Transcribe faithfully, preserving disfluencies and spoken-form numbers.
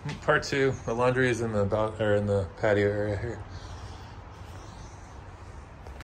Part two. The laundry is in the about or in the patio area here.